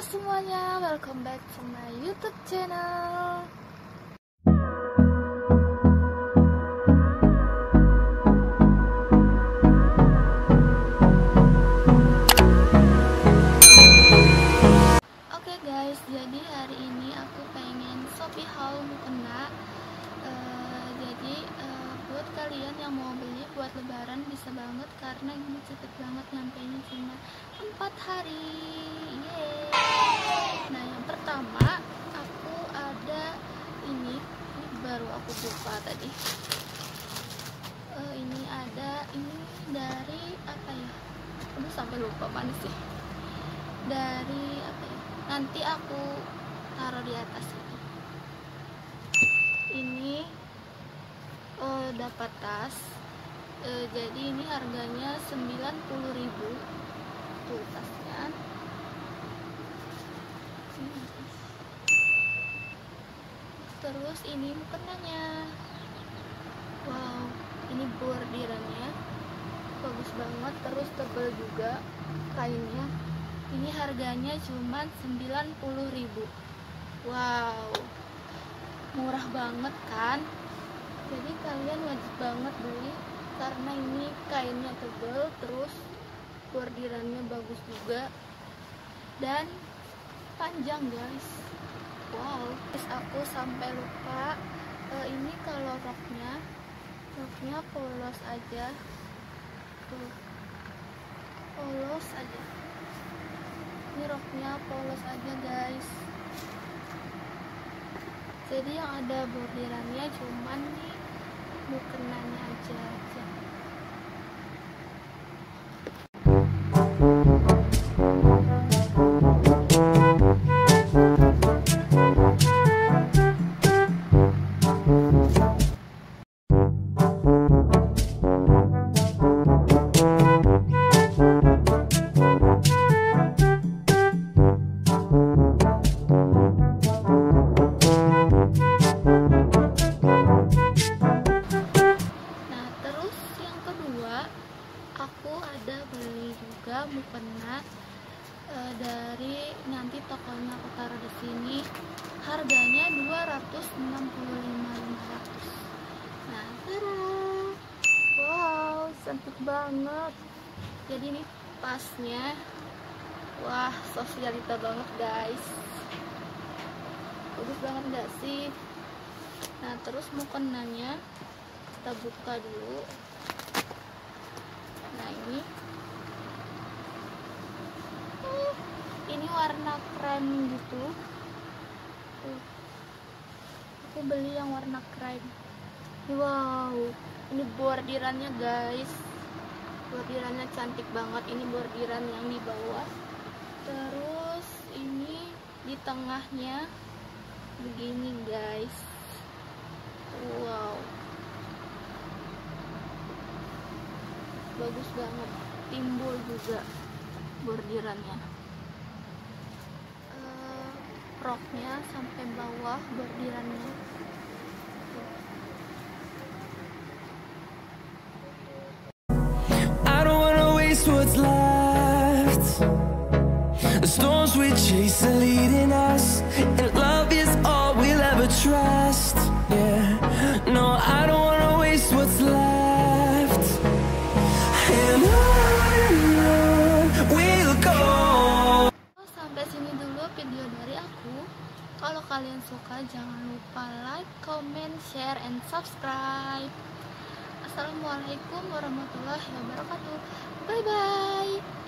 semuanya, welcome back to my YouTube channel. Oke guys, jadi hari ini aku pengen Shopee haul mukena. Buat kalian yang mau beli buat lebaran bisa banget, karena ini cepet banget nyampainya, cuma 4 hari. Yeay. Nah, yang pertama aku ada ini baru aku buka tadi. Ini ada ini dari apa ya? Aduh, sampai lupa mana sih. Dari apa ya? Nanti aku taruh di atas itu. Ini dapat tas. Jadi ini harganya 90.000 tuh tasnya. Terus ini mukenanya, wow, ini bordirannya bagus banget, terus tebal juga kainnya. Ini harganya cuma 90.000. Wow, murah banget kan? Jadi kalian wajib banget beli, karena ini kainnya tebal, terus bordirannya bagus juga dan panjang guys. Wow, terus aku sampai lupa, ini kalau roknya polos aja tuh, polos aja. Ini roknya polos aja guys, jadi yang ada bordirannya cuman nih mukenanya aja. Aku ada beli juga mukena dari nanti tokonya aku taruh di sini. Harganya 265.500. Nah, tada. Wow, cantik banget. Jadi ini pasnya, wah, sosialita banget guys. Bagus banget gak sih? Nah, terus mukenanya kita buka dulu. Nah, ini warna krem gitu. Aku beli yang warna krem. Wow, ini bordirannya guys, bordirannya cantik banget. Ini bordiran yang di bawah, terus ini di tengahnya begini guys. Wow, bagus banget, timbul juga bordirannya. Roknya sampai bawah bordirannya. I don't wanna waste what's left. The storms we chase are leading us, and love is all we'll ever trust. Yeah, no, I don't wanna waste what's left. And on we'll go. Sampai sini dulu video dari aku. Kalau kalian suka, jangan lupa like, comment, share, and subscribe. Assalamualaikum warahmatullahi wabarakatuh. Bye bye.